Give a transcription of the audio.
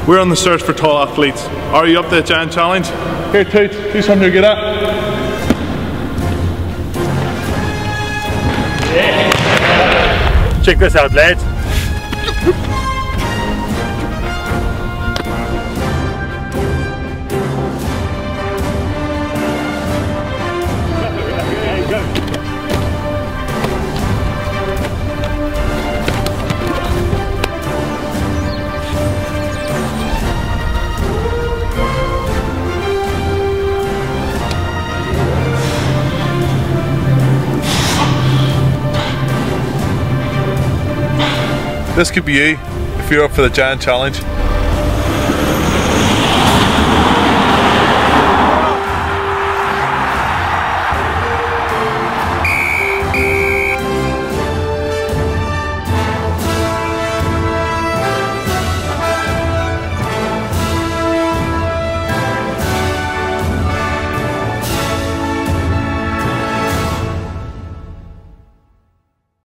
We're on the search for tall athletes. Are you up to the giant challenge? Here, Toot, do something you're good at. Yeah. Check this out, lads. This could be you if you're up for the giant challenge.